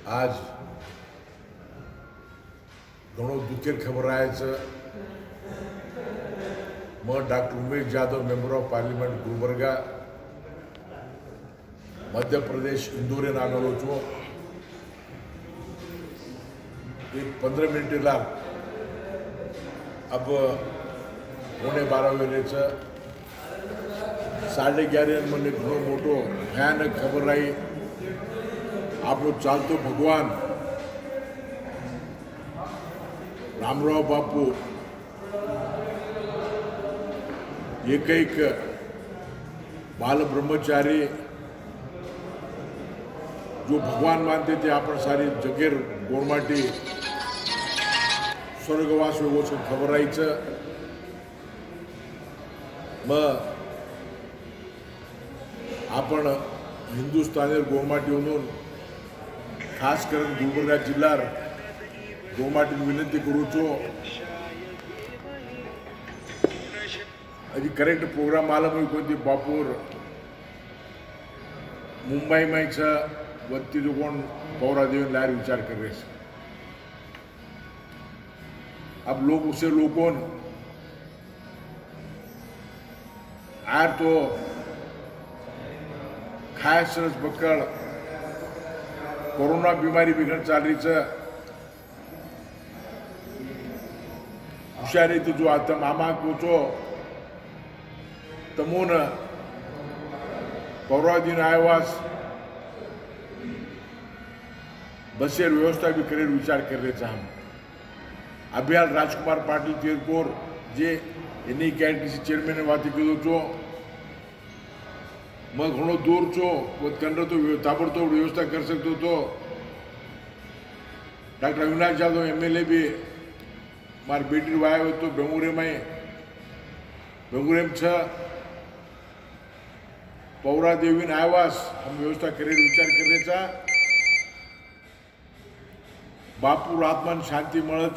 आज घणो दुखेर खबर आहे मैं doctor Umesh Jadhav member of parliament Gulbarga Madhya Pradesh Indore आगलो छो। एक 15 मिनिट ला अब 11:15 वेळे 11:30 મને ઘણો મોટો ભયાનક ખબર આવી। આપણો ચાલતો ભગવાન રામરાવ બાપુ एकैक बाल ब्रह्मचारी जो भगवान मानते थे आपण सारी जगेर गोरमाटी स्वर्गवास वचून खबर आई मग आपण हिंदुस्थानी गोरमाटी म्हणून खास करून गुलबर्गा जिल्ह्यात गोरमाटी विनंती करूचो अजी करेक्ट प्रोग्राम आला मी कोणती बापूर मुंबई में वत्ती जो कोण पौरा देवन लायर विचार कर रहे हैं। अब लोग उसे लोगों आर तो खास सरस बक्कड़ कोरोना बीमारी बिगड़ चाल रही हुशारी तो जो आता मामा को तो तमोन पौरादीन आवास बसेर व्यवस्था भी करे विचार कर रहे हम अभियान राजकुमार पाटिल तेरकोर जे एनी कैटेगरी चेयरमैन ने बात कीधु छो मैं घणो दूर छो कंद्र तो ताबड़तोड़ व्यवस्था कर सकते तो डॉक्टर अविनाश यादव MLA भी मार बेटी वाया तो बेंगुरे में पौरा देवीन आवास हम व्यवस्था करे विचार करण्याचा बापू आत्मा शांती मळच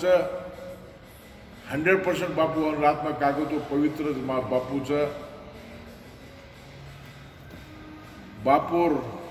100% बापू आत्मा कागो तो पवित्र बापूच बापूर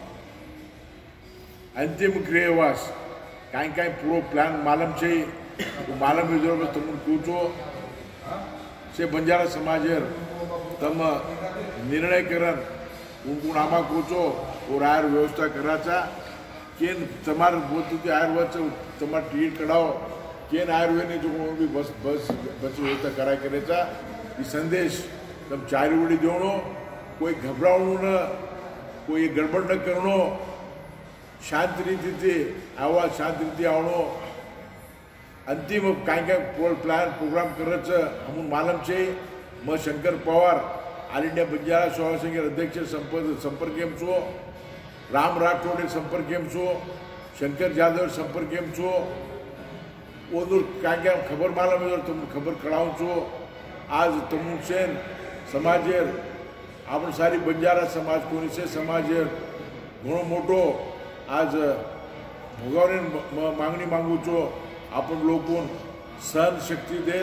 अंतिम क्रियावास काय पूरा प्लान मालम छे मालम जरूर तुम पूछो से बंजारा समाज तम निर्णय करन उनको आमा कोचो और आयर व्यवस्था कराचा केन तमार बोलते आयुर्वेद तमार ट्रीट कराओ केन आयुर्वेद ने जो भी बस व्यवस्था करा कराचा ये संदेश तम चारी उड़ी देवनो कोई घबरावणु न कोई गड़बड़ न करनो शांत रीति थी आवाज शांत रीति आवनो अंतिम काय प्लान प्रोग्राम करच हम मालम छे म शंकर पवार ऑल इंडिया बंजारा सेवा संघ अध्यक्ष संपर्क छो राम राठौड़ संपर्क छो शंकर जाधव संपर्क छो ओदूर क्या खबर मालूम है तुम खबर कड़ाऊ छो आज तुम सेन समाज आप सारी बंजारा समाज कोनी से समाज घणो मोटो आज भगवान मागणी मांगू छो आपण लोगों सहन शक्ति दे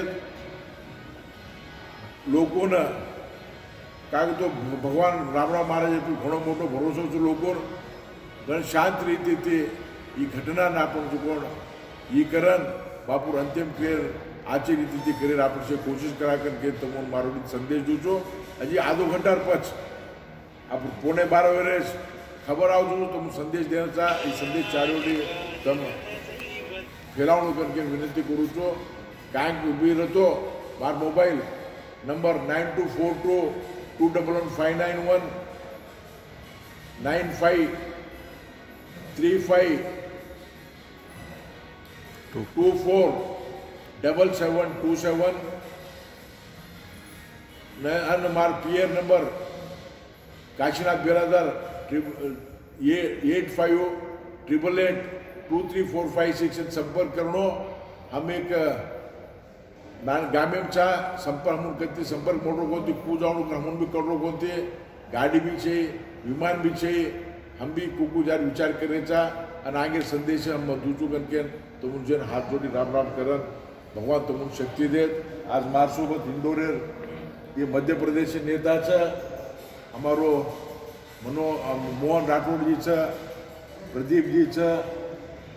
लोगों कारण तो भगवान रामराव महाराज घणो मोटो भरोसो छो लोगों घण शांत रीति थी ये घटना आपण चुकोण ये करन बापूर अंतिम क्रिया आची रीति थी करे आपण से कोशिश करा करके तुम मारो संदेश दू छो हजी आधो घंटा पछ आप 11:15 वेळे खबर आवजो तुम संदेश देना ये संदेश चारोटी तम फैलावणु करके विनंती करू छो काय उभी रहतो मार मोबाइल नंबर 9242211591 9535247727 અને માર પીઆર નંબર કાશીનાથ બેરાદર 8588882345 संपर्क करो। हम एक गामे संपर्क हम कति संपर्क मोटो कोती पूजाणु हम भी करो कोती गाड़ी भी छे विमान भी छे हम भी कुकू जार विचार करेचा और आगे संदेश हम दूचू करके तो मुझे हाथ जोड़ी राम राम करन भगवान तुम शक्ति दे। आज मारसोबत इंदौरेर ये मध्य प्रदेश नेता हमारो मोहन राठौड़ जी प्रदीप जी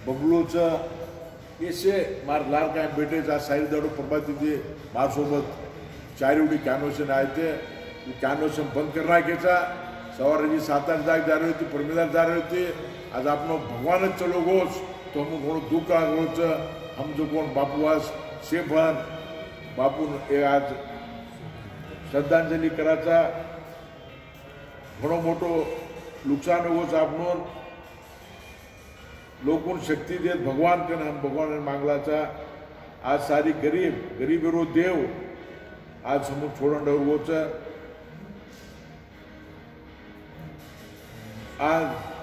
બગલોચ એ છે મારા લાલ કાંઈ બેટે જ આ સારી દાડો પ્રભાતીથી મારસોબત ચારીવડી કॅनोशन आहे ते कॅनोशन बंद कर नाखायचा सवार जी 7-8 जाग जा रही होती परमिदार जा रही होती आज आपण भगवानच चलो गोच तो हम घणो दुःख आगोच हम जो कोण बापूवास सेफन बापू ए आज श्रद्धांजली करायचा घणो मोठो नुकसान होच आपण लोकून शक्ती देत भगवान कन हम भगवान मागलाचा आज सारी गरीब रो देव आज समोर छोडण होच आज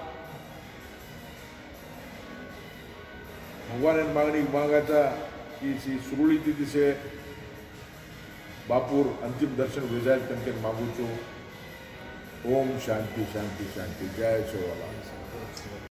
भगवान मागणी मागाचा की सुरळीत दिसे बापूर अंतिम दर्शन विजाय तनके मागू छो ओम शांति शांति शांति जय शिवलाल।